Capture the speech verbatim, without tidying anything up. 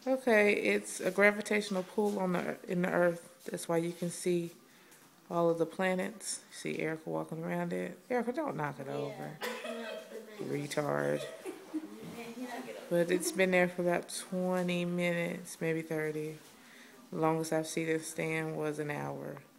Okay, it's a gravitational pull on the in the Earth. That's why you can see all of the planets. See Erica walking around it. Erica, don't knock it over. Retard. But it's been there for about twenty minutes, maybe thirty. The longest I've seen it stand was an hour.